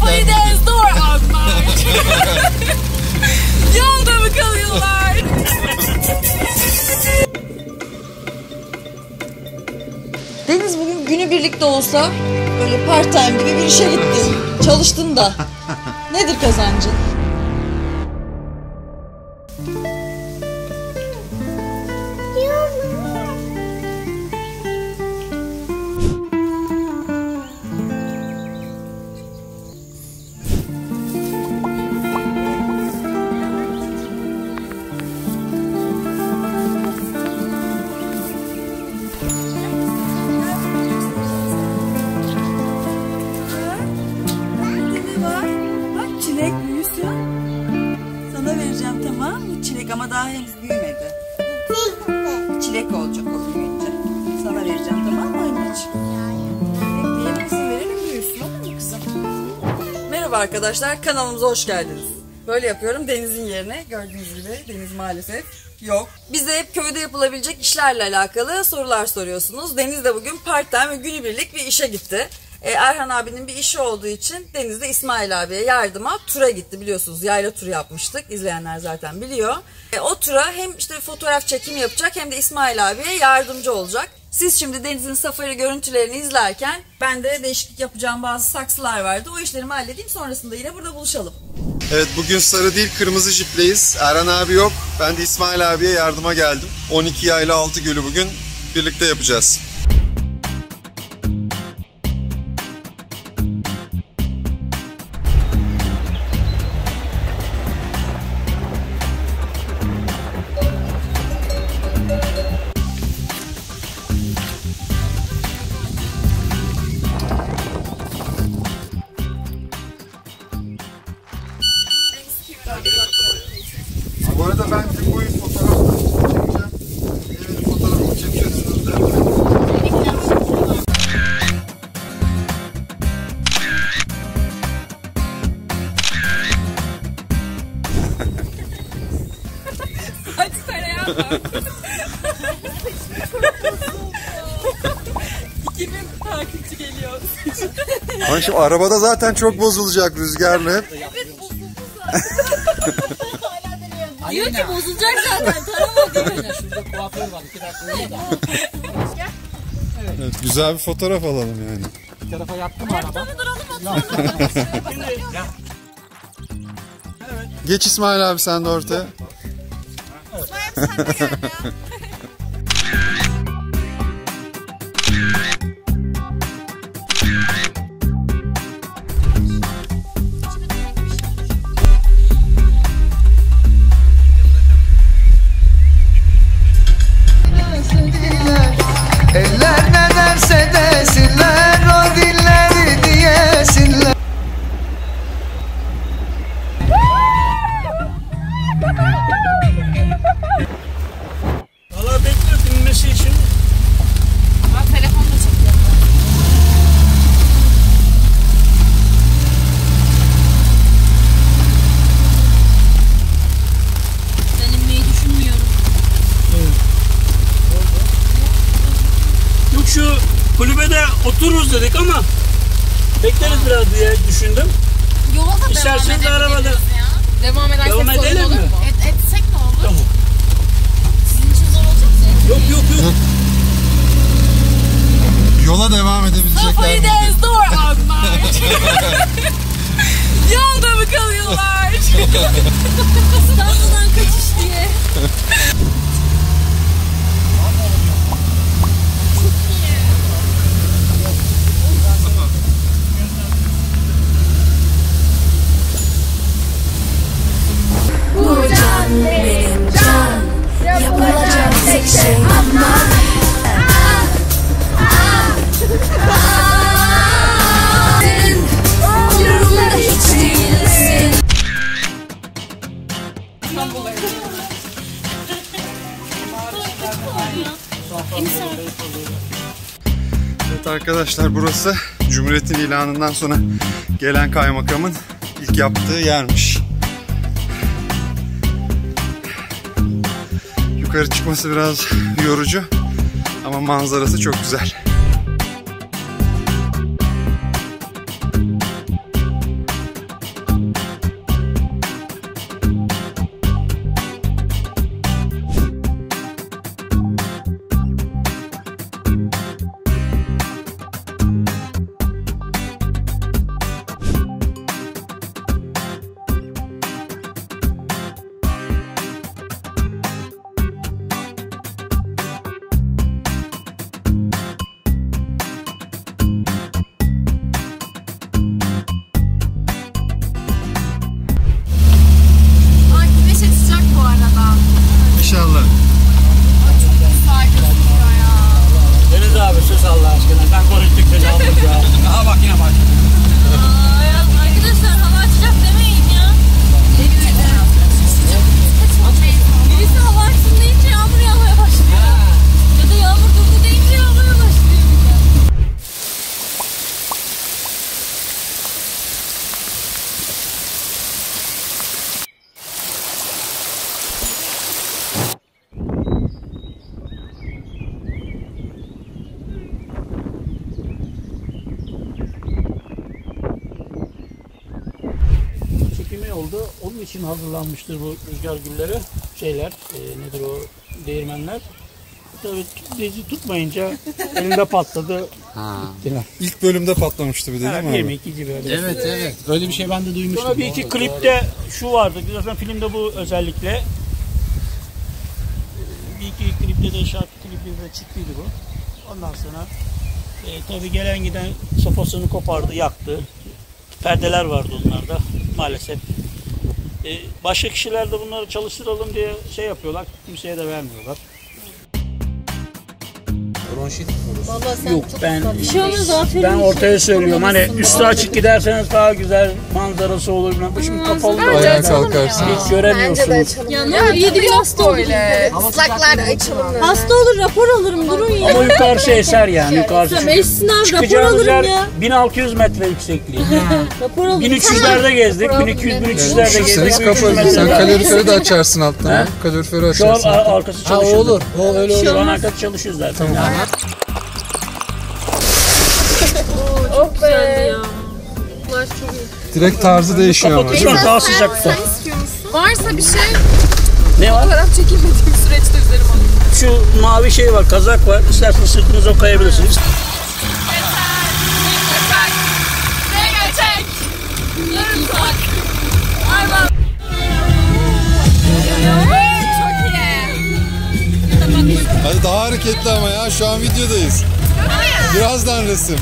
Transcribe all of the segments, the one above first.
Somebody dance door on March. Yolda mı kalıyorlar? Deniz bugün günübirlik de olsa böyle part time gibi bir işe gittin. Çalıştın da. Nedir kazancın? Çilek büyüsün. Sana vereceğim, tamam mı? Çilek ama daha henüz büyümedi. Çilek olacak o büyüyünce. Sana vereceğim, tamam mı anneciğim? Bekleyelim, verelim büyüsün, olur mu kızım? Merhaba arkadaşlar, kanalımıza hoş geldiniz. Böyle yapıyorum Deniz'in yerine. Gördüğünüz gibi Deniz maalesef yok. Bize hep köyde yapılabilecek işlerle alakalı sorular soruyorsunuz. Deniz de bugün part time ve günübirlik bir işe gitti. Erhan abinin bir işi olduğu için Deniz de İsmail abiye yardıma tura gitti, biliyorsunuz yayla turu yapmıştık, izleyenler zaten biliyor. O tura hem işte fotoğraf çekimi yapacak hem de İsmail abiye yardımcı olacak. Siz şimdi Deniz'in safari görüntülerini izlerken ben de değişiklik yapacağım bazı saksılar vardı, o işlerimi halledeyim, sonrasında yine burada buluşalım. Evet, bugün sarı değil kırmızı jipleyiz. Erhan abi yok, ben de İsmail abiye yardıma geldim. 12 yayla 6 gölü bugün birlikte yapacağız. Bu arada ben gün boyu fotoğraflarını çekeceğim. Evet, fotoğrafını çekiyorsunuz da. Hadi sana yapma. 2000 takipçi geliyor. Ama şimdi arabada zaten çok bozulacak rüzgarla hep. Evet, bozuldu zaten. Diyor ki bozulacak zaten, taramadım. Şurada kuaför var, 2 dakika uyuyor da. Evet, güzel bir fotoğraf alalım yani. Bir tarafa yattı mı araba? Geç İsmail abi sen de ortaya. Eller ne derse desinler, o dilleri diyesinler. Valla bekliyor dinmesi için. Bak telefonla çekiyor. Ben inmeyi düşünmüyorum. Yok, şu kulübede otururuz dedik ama bekleriz biraz diye düşündüm. Yola da devam İsterseniz arabada. edebiliriz ya. Devam edersek Devam sorun edelim olur mi? mu? Etsek ne olur? Tamam. Sizin için zor olacak mı? Yok. Yola devam edebilecekler Somebody mi? dance door on March. Yolda mı kalıyorlar? İstanbul'dan kaçış diye. Bu can benim can, yapılacak tek şey ama umurumda hiç değilsin. Evet arkadaşlar, burası Cumhuriyet'in ilanından sonra gelen kaymakamın ilk yaptığı yermiş. Yukarı çıkması biraz yorucu ama manzarası çok güzel. pime oldu. Onun için hazırlanmıştır bu rüzgar gülleri. Şeyler, nedir o, değirmenler. Tabii dizi tutmayınca elinde patladı. Gittiler. İlk bölümde patlamıştı bir de değil mi Bir mi abi? ikinci böyle. Evet. Öyle bir şey ben de duymuştum. Sonra bir iki klipte şu vardı. Zaten filmde bu özellikle. Bir iki klipte de şarkı klipinde çıktıydı bu. Ondan sonra tabii gelen giden sopasını kopardı, yaktı. Perdeler vardı onlarda maalesef. Başka kişiler de bunları çalıştıralım diye şey yapıyorlar. Kimseye de vermiyorlar. Bronşit. Yok ben şey olmaz, aferin. ben ortaya söylüyorum. Hani üstü açık giderseniz daha güzel manzarası olur. Bu şimdi kapalı da Ayağa kalkarsın. hiç göremiyorsunuz. Ya ne olur 7 gün hasta olur. Islaklar açalım. Hasta olur rapor alırım durun ya. Ama yukarısı eser yani. Yukarısı Meclisin abi rapor çıkacağımız alırım yer ya. 1600 metre yüksekliği. Rapor alırım. 1300'lerde gezdik. 1200-1300'lerde gezdik. Sen kapalı. Sen kaloriferi de açarsın alttan. Kaloriferi Şu an açarsın. arkası Ha çalışıyor. olur. O öyle olur. Şu an arkası çalışıyor zaten. Çok güzeldi ya. Bunlar çok iyi. Direkt tarzı değişiyor ama. Şu an daha sıcak. Varsa bir şey Ne var? fotoğraf çekilmediğim süreçte üzerim alın. Şu mavi şey var, kazak var. İsterseniz sırtınıza koyabilirsiniz. Hadi daha hareketli ama ya. Şu an videodayız. Birazdan resim.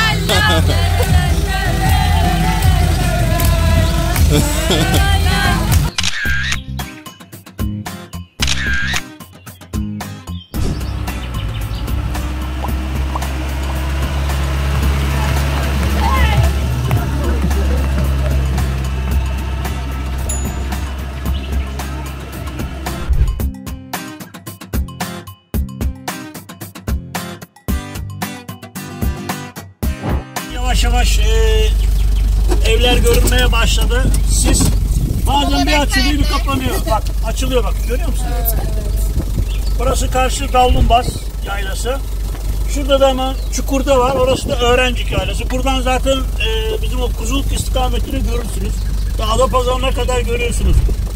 Yavaş yavaş evler görünmeye başladı. Sis bazen bir açılıyor bir kapanıyor. Bak açılıyor bak görüyor musun? Burası karşı Davlumbaz yaylası. Şurada da hemen Çukur'da var. Orası da Öğrencik yaylası. Buradan zaten bizim o Kuzuluk istikametini görürsünüz. Dağda pazarına kadar görüyorsunuz.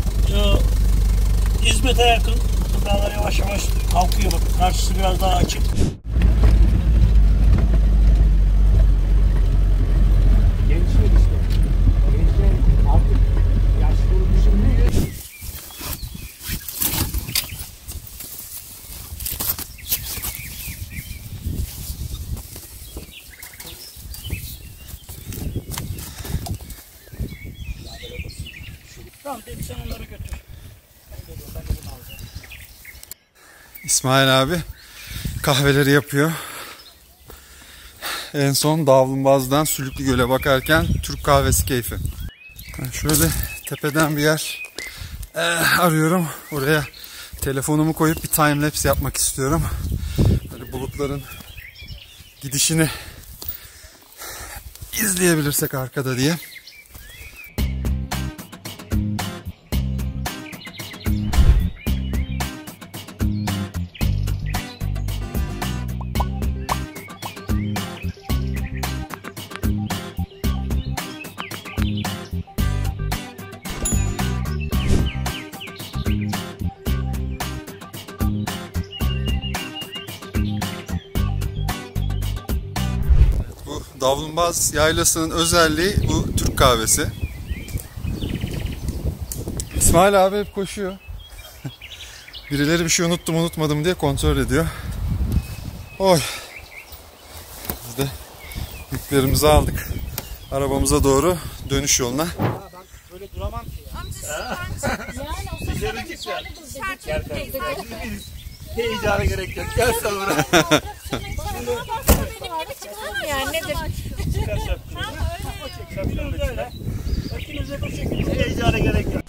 İzmit'e yakın. Dağlar yavaş yavaş kalkıyor bak. Karşısı biraz daha açık. Gençler işte. Gençler artık yaşlı düşünmüyor. Tamam dedi sen onları götür. İsmail abi kahveleri yapıyor. En son Davlumbaz'dan Sülüklü Göl'e bakarken Türk kahvesi keyfi. Şöyle tepeden bir yer arıyorum. Oraya telefonumu koyup bir timelapse yapmak istiyorum. Böyle bulutların gidişini izleyebilirsek arkada diye. Davlumbaz yaylasının özelliği bu Türk kahvesi. İsmail abi hep koşuyor. Birileri bir şey unutmadım diye kontrol ediyor. Oy. Biz de yüklerimizi aldık. Arabamıza doğru dönüş yoluna. Böyle duramam ki ya. Dışarı çık ya. Heyecana gerek yok. Gel sen buraya. Yani nedir? Çıkar şapkını. Öyle. İkiniz de bu şekilde heyecana gerek yok.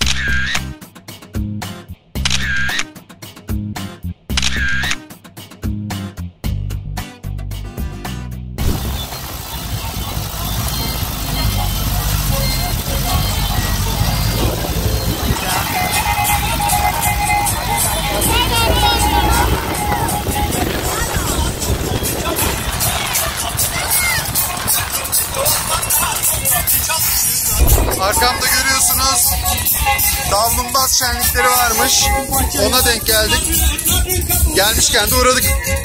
Arkamda görüyorsunuz biliyorsunuz davlumbaz şenlikleri varmış. Ona denk geldik. Gelmişken de uğradık.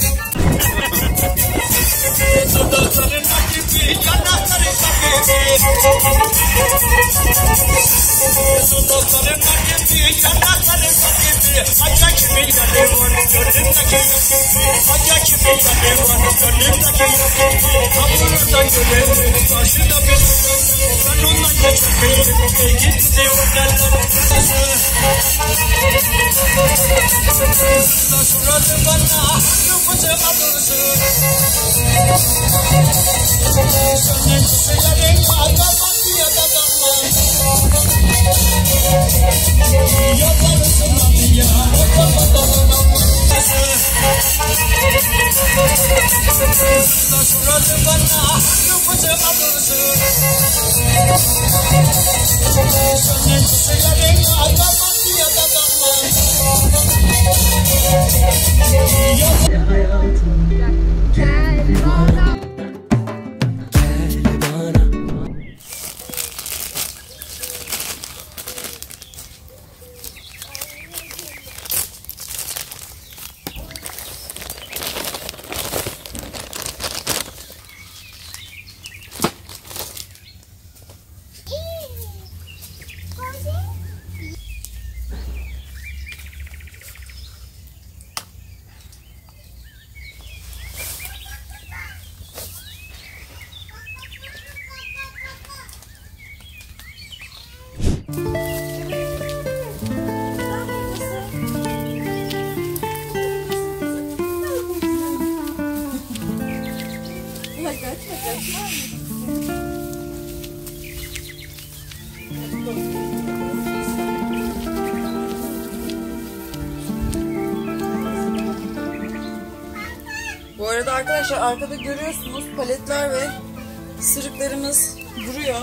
Bu arada arkadaşlar arkada görüyorsunuz paletler ve sırıklarımız duruyor.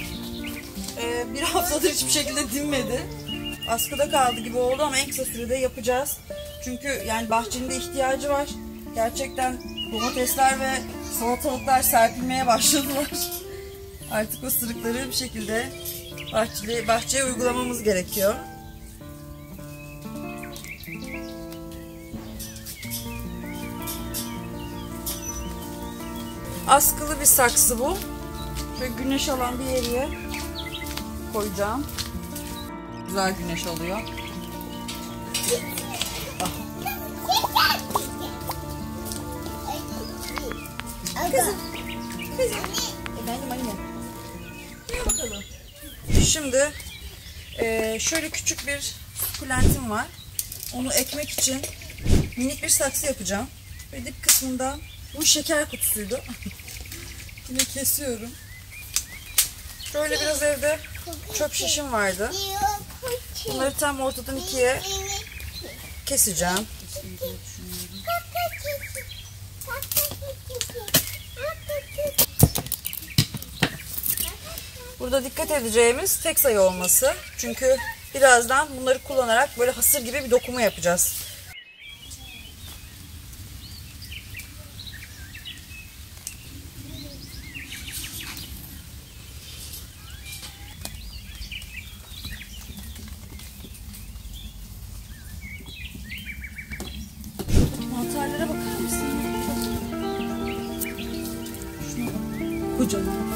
Bir haftadır hiçbir şekilde dinmedi. Askıda kaldı gibi oldu ama en kısa sürede yapacağız. Çünkü yani bahçenin de ihtiyacı var. Gerçekten domatesler ve salatalıklar serpilmeye başladılar. Artık o sırıkları bir şekilde bahçeye uygulamamız gerekiyor. Askılı bir saksı bu. Şöyle güneş alan bir yere koyacağım. Güzel güneş alıyor. Kızım. Efendim anne. Gel bakalım. Şimdi şöyle küçük bir sukulentim var. Onu ekmek için minik bir saksı yapacağım. Ve dip kısmından bu şeker kutusuydu. Yine kesiyorum. Şöyle biraz evde çöp şişim vardı. Bunları tam ortadan ikiye keseceğim. Burada dikkat edeceğimiz tek sayı olması. Çünkü birazdan bunları kullanarak böyle hasır gibi bir dokuma yapacağız. Mantarlara bakar mısın? Şuna bak. Kocaman.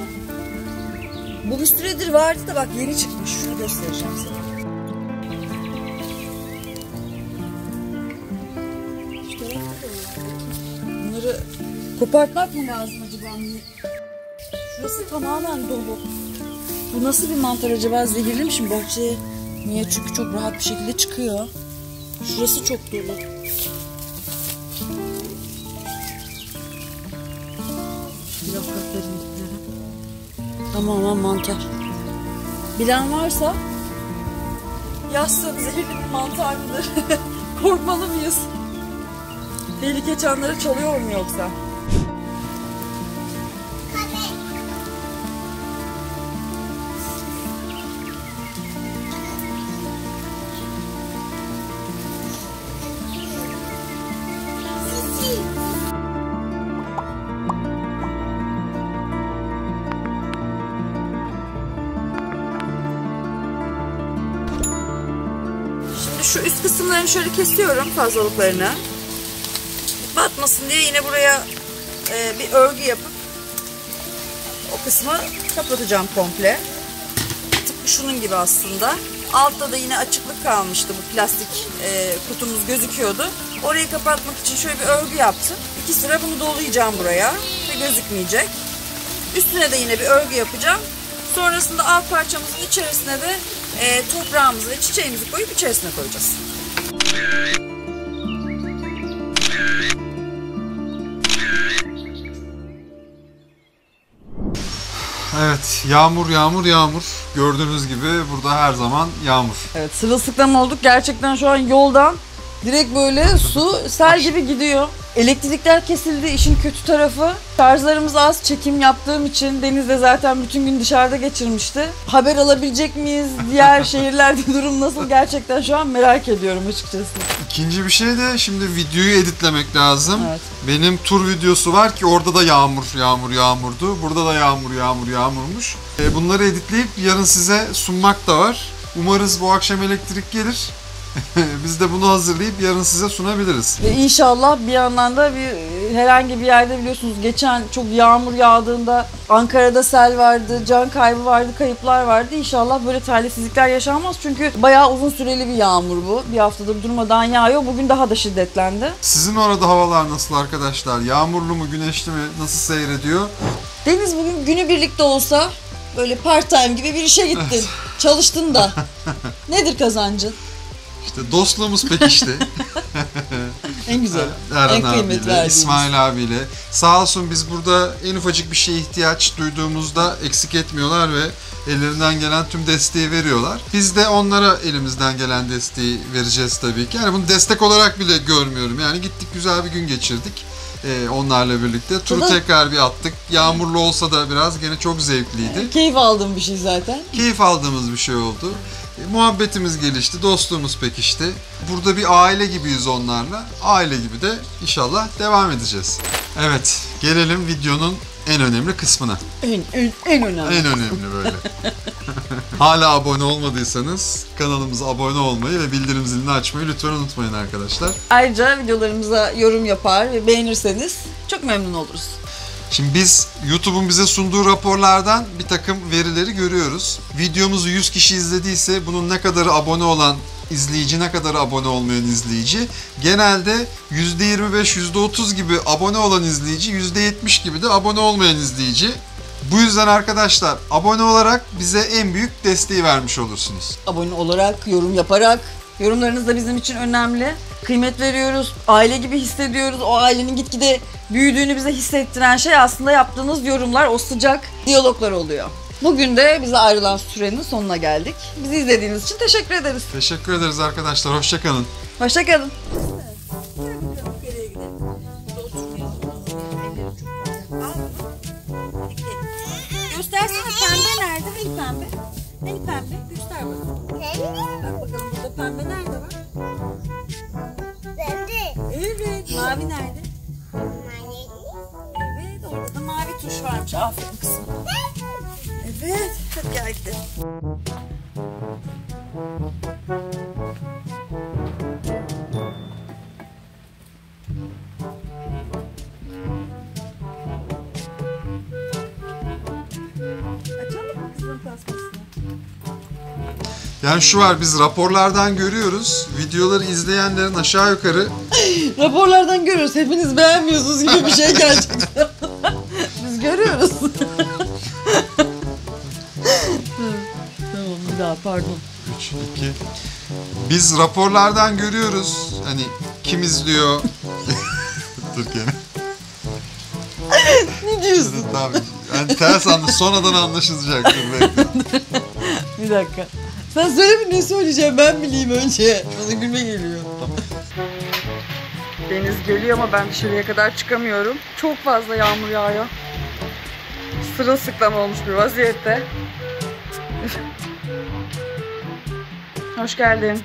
Bu bir süredir vardı da bak yeni çıkmış. Şunu göstereceğim sana. İşte bunları kopartmak mı lazım acaba? Şurası tamamen dolu. Bu nasıl bir mantar acaba? Zehirli mi şimdi bahçeye? Niye? Çünkü çok rahat bir şekilde çıkıyor. Şurası çok dolu. Yaprakların dipleri. Tamamen mantar. Bilen varsa yazsın, zehirli bir mantar mıdır? Korkmalı mıyız? Tehlike çanları çalıyor mu yoksa? Şu üst kısımlarını şöyle kesiyorum, fazlalıklarını. Batmasın diye yine buraya bir örgü yapıp o kısmı kapatacağım komple. Tıpkı şunun gibi aslında. Altta da yine açıklık kalmıştı, bu plastik kutumuz gözüküyordu. Orayı kapatmak için şöyle bir örgü yaptım. 2 sıra bunu dolayacağım buraya ve gözükmeyecek. Üstüne de yine bir örgü yapacağım. Sonrasında alt parçamızın içerisine de toprağımızı ve çiçeğimizi koyup içerisine koyacağız. Evet, yağmur yağmur yağmur. Gördüğünüz gibi burada her zaman yağmur. Evet, sırılsıklam olduk. Gerçekten şu an yoldan direkt böyle su sel gibi gidiyor. Elektrikler kesildi. İşin kötü tarafı, şarjlarımız az. Çekim yaptığım için Deniz de zaten bütün gün dışarıda geçirmişti. Haber alabilecek miyiz? Diğer şehirlerde durum nasıl? Gerçekten şu an merak ediyorum açıkçası. İkinci bir şey de şimdi videoyu editlemek lazım. Evet. Benim tur videosu var ki orada da yağmurdu. Burada da yağmurmuş. Bunları editleyip yarın size sunmak da var. Umarız bu akşam elektrik gelir. Biz de bunu hazırlayıp yarın size sunabiliriz. Ve inşallah bir yandan da herhangi bir yerde biliyorsunuz geçen çok yağmur yağdığında Ankara'da sel vardı, can kaybı vardı, kayıplar vardı. İnşallah böyle talihsizlikler yaşanmaz. Çünkü bayağı uzun süreli bir yağmur bu. Bir haftadır durmadan yağıyor. Bugün daha da şiddetlendi. Sizin orada havalar nasıl arkadaşlar? Yağmurlu mu, güneşli mi? Nasıl seyrediyor? Deniz bugün günübirlik de olsa böyle part time gibi bir işe gittin. Çalıştın da. Nedir kazancın? İşte dostluğumuz pekişti. En güzel. Erhan en kıymetli abiyle, verdiğimiz. İsmail abiyle. Sağ olsun biz burada en ufacık bir şeye ihtiyaç duyduğumuzda eksik etmiyorlar ve ellerinden gelen tüm desteği veriyorlar. Biz de onlara elimizden gelen desteği vereceğiz tabii ki. Yani bunu destek olarak bile görmüyorum. Yani gittik, güzel bir gün geçirdik. Onlarla birlikte. Turu tekrar bir attık. Yağmurlu olsa da biraz gene çok zevkliydi. Keyif aldığım bir şey zaten. Keyif aldığımız bir şey oldu. Muhabbetimiz gelişti, dostluğumuz pekişti. Burada bir aile gibiyiz onlarla. Aile gibi de inşallah devam edeceğiz. Evet, gelelim videonun en önemli kısmına. En önemli. En önemli böyle. Hala abone olmadıysanız kanalımıza abone olmayı ve bildirim zilini açmayı lütfen unutmayın arkadaşlar. Ayrıca videolarımıza yorum yapar ve beğenirseniz çok memnun oluruz. Şimdi biz YouTube'un bize sunduğu raporlardan bir takım verileri görüyoruz. Videomuzu 100 kişi izlediyse bunun ne kadarı abone olan izleyici, ne kadar abone olmayan izleyici. Genelde %25, %30 gibi abone olan izleyici, %70 gibi de abone olmayan izleyici. Bu yüzden arkadaşlar abone olarak bize en büyük desteği vermiş olursunuz. Abone olarak, yorum yaparak. Yorumlarınız da bizim için önemli. Kıymet veriyoruz. Aile gibi hissediyoruz. O ailenin gitgide büyüdüğünü bize hissettiren şey aslında yaptığınız yorumlar, o sıcak diyaloglar oluyor. Bugün de bize ayrılan sürenin sonuna geldik. Bizi izlediğiniz için teşekkür ederiz. Teşekkür ederiz arkadaşlar. Hoşça kalın. Hoşça kalın. Göstersene, pembe nerede? Hani pembe? Hani pembe? Göster bakalım. Bak bakalım burada pembe nerede var? Evet. Mavi nerede? Evet, orada da mavi tuş varmış. Aferin kızım. Evet. Hadi gel gidelim. Açalım mı kızın tasmasını? Yani şu var, biz raporlardan görüyoruz. Videoları izleyenlerin aşağı yukarı Raporlardan görüyoruz. Hepiniz beğenmiyorsunuz gibi bir şey gerçekten. Biz görüyoruz. Tamam, bir daha pardon. 3, 2. Biz raporlardan görüyoruz. Hani kim izliyor? Dur gene. Ne diyorsun? Tamam. Yani ters sonradan anlaşılacak. Dur bekle. Bir dakika. Sen söyle, bir ne söyleyeceğim ben bileyim önce. Bana gülme geliyor. Deniz geliyor ama ben dışarıya kadar çıkamıyorum. Çok fazla yağmur yağıyor. Sırılsıklam olmuş bir vaziyette. Hoş geldin.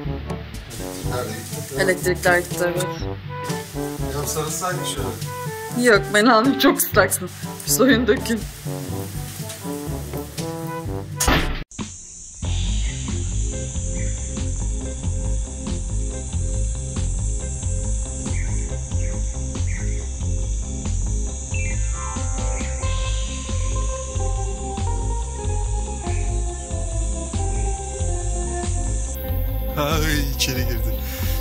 Elektrikler gitti, evet. Ya sarılsaydık şöyle. Yok ben almayayım, çok ıslaksın. Bir soyun dökün. Ay içeri girdi.